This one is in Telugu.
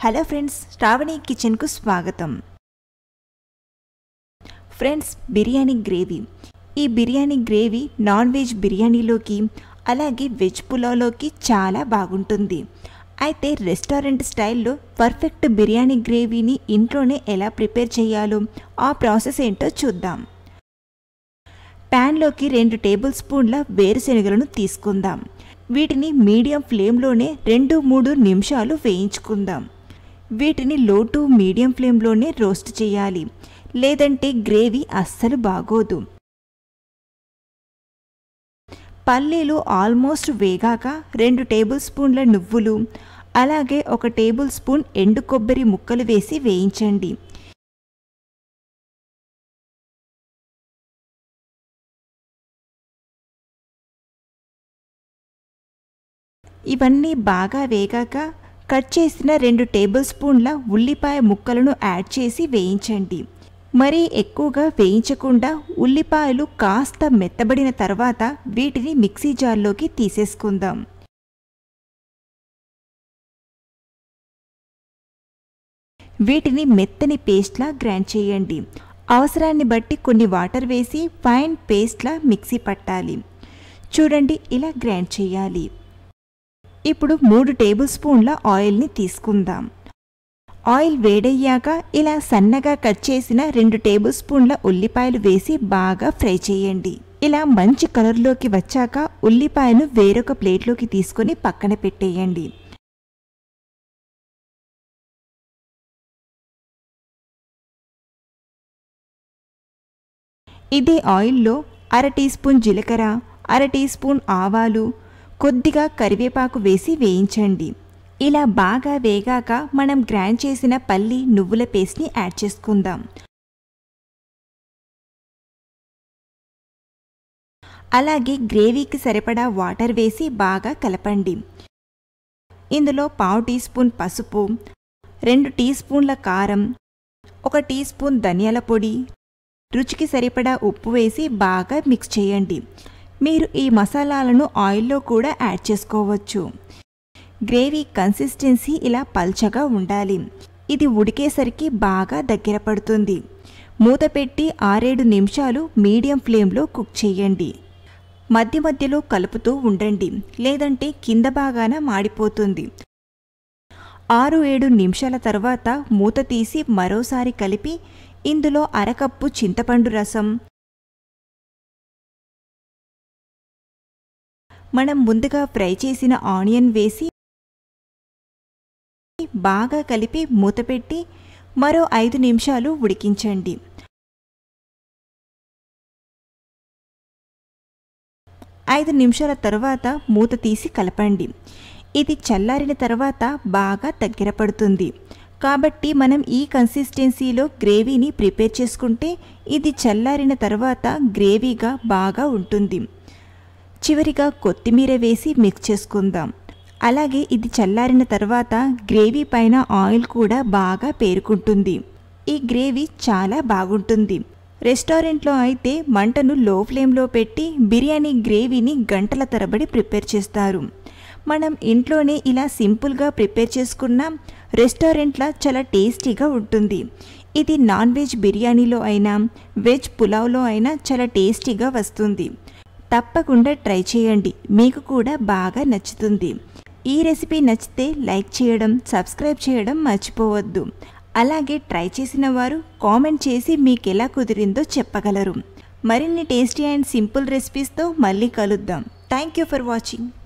హలో ఫ్రెండ్స్, శ్రావణి కిచెన్కు స్వాగతం. Friends, biryani gravy. ఈ బిర్యానీ గ్రేవీ నాన్ వెజ్ బిర్యానీలోకి అలాగే వెజ్ పులావ్లోకి చాలా బాగుంటుంది. అయితే రెస్టారెంట్ స్టైల్లో పర్ఫెక్ట్ బిర్యానీ గ్రేవీని ఇంట్లోనే ఎలా ప్రిపేర్ చేయాలో ఆ ప్రాసెస్ ఏంటో చూద్దాం. ప్యాన్లోకి 2 టేబుల్ స్పూన్ల వేరుశెనగలను తీసుకుందాం. వీటిని మీడియం ఫ్లేమ్లోనే 2-3 నిమిషాలు వేయించుకుందాం. వీటిని లో టు మీడియం ఫ్లేమ్లోనే రోస్ట్ చేయాలి, లేదంటే గ్రేవీ అస్సలు బాగోదు. పల్లీలు ఆల్మోస్ట్ వేగాక 2 టేబుల్ స్పూన్ల నువ్వులు అలాగే 1 టేబుల్ స్పూన్ ఎండు కొబ్బరి ముక్కలు వేసి వేయించండి. ఇవన్నీ బాగా వేగాక కట్ చేసిన 2 టేబుల్ స్పూన్ల ఉల్లిపాయ ముక్కలను యాడ్ చేసి వేయించండి. మరీ ఎక్కువగా వేయించకుండా ఉల్లిపాయలు కాస్త మెత్తబడిన తర్వాత వీటిని మిక్సీ జార్లోకి తీసేసుకుందాం. వీటిని మెత్తని పేస్ట్లా గ్రైండ్ చేయండి. అవసరాన్ని బట్టి కొన్ని వాటర్ వేసి ఫైన్ పేస్ట్లా మిక్సీ పట్టాలి. చూడండి, ఇలా గ్రైండ్ చేయాలి. ఇప్పుడు 3 టేబుల్ స్పూన్ల ఆయిల్ని తీసుకుందాం. ఆయిల్ వేడయ్యాక ఇలా సన్నగా కట్ చేసిన 2 టేబుల్ స్పూన్ల ఉల్లిపాయలు వేసి బాగా ఫ్రై చేయండి. ఇలా మంచి కలర్లోకి వచ్చాక ఉల్లిపాయను వేరొక ప్లేట్లోకి తీసుకొని పక్కన పెట్టేయండి. ఇదే ఆయిల్లో 1/2 టీ స్పూన్ జీలకర్ర, 1/2 టీ స్పూన్ ఆవాలు, కొద్దిగా కరివేపాకు వేసి వేయించండి. ఇలా బాగా వేగాక మనం గ్రైండ్ చేసిన పల్లి నువ్వుల పేస్ట్ని యాడ్ చేసుకుందాం. అలాగే గ్రేవీకి సరిపడా వాటర్ వేసి బాగా కలపండి. ఇందులో 1/2 టీ స్పూన్ పసుపు, 2 టీ స్పూన్ల కారం, 1 టీ స్పూన్ ధనియాల పొడి, రుచికి సరిపడా ఉప్పు వేసి బాగా మిక్స్ చేయండి. మీరు ఈ మసాలాలను ఆయిల్లో కూడా యాడ్ చేసుకోవచ్చు. గ్రేవీ కన్సిస్టెన్సీ ఇలా పల్చగా ఉండాలి. ఇది ఉడికేసరికి బాగా దగ్గర పడుతుంది. మూత పెట్టి 6-7 నిమిషాలు మీడియం ఫ్లేమ్లో కుక్ చేయండి. మధ్య మధ్యలో కలుపుతూ ఉండండి, లేదంటే కింద భాగాన మాడిపోతుంది. 6-7 నిమిషాల తర్వాత మూత తీసి మరోసారి కలిపి ఇందులో 1/2 కప్పు చింతపండు రసం, మనం ముందుగా ఫ్రై చేసిన ఆనియన్ వేసి బాగా కలిపి మూత పెట్టి మరో 5 నిమిషాలు ఉడికించండి. 5 నిమిషాల తర్వాత మూత తీసి కలపండి. ఇది చల్లారిన తర్వాత బాగా దగ్గర పడుతుంది. కాబట్టి మనం ఈ కన్సిస్టెన్సీలో గ్రేవీని ప్రిపేర్ చేసుకుంటే ఇది చల్లారిన తర్వాత గ్రేవీగా బాగా ఉంటుంది. చివరిగా కొత్తిమీర వేసి మిక్స్ చేసుకుందాం. అలాగే ఇది చల్లారిన తర్వాత గ్రేవీ పైన ఆయిల్ కూడా బాగా పేరుకుంటుంది. ఈ గ్రేవీ చాలా బాగుంటుంది. రెస్టారెంట్లో అయితే మంటను లో ఫ్లేమ్లో పెట్టి బిర్యానీ గ్రేవీని గంటల తరబడి ప్రిపేర్ చేస్తారు. మనం ఇంట్లోనే ఇలా సింపుల్గా ప్రిపేర్ చేసుకున్న రెస్టారెంట్లా చాలా టేస్టీగా ఉంటుంది. ఇది నాన్ వెజ్ బిర్యానీలో అయినా వెజ్ పులావ్లో అయినా చాలా టేస్టీగా వస్తుంది. తప్పకుండా ట్రై చేయండి, మీకు కూడా బాగా నచ్చుతుంది. ఈ రెసిపీ నచ్చితే లైక్ చేయడం, సబ్స్క్రైబ్ చేయడం మర్చిపోవద్దు. అలాగే ట్రై చేసిన వారు కామెంట్ చేసి మీకు ఎలా కుదిరిందో చెప్పగలరు. మరిన్ని టేస్టీ అండ్ సింపుల్ రెసిపీస్తో మళ్ళీ కలుద్దాం. Thank you for watching.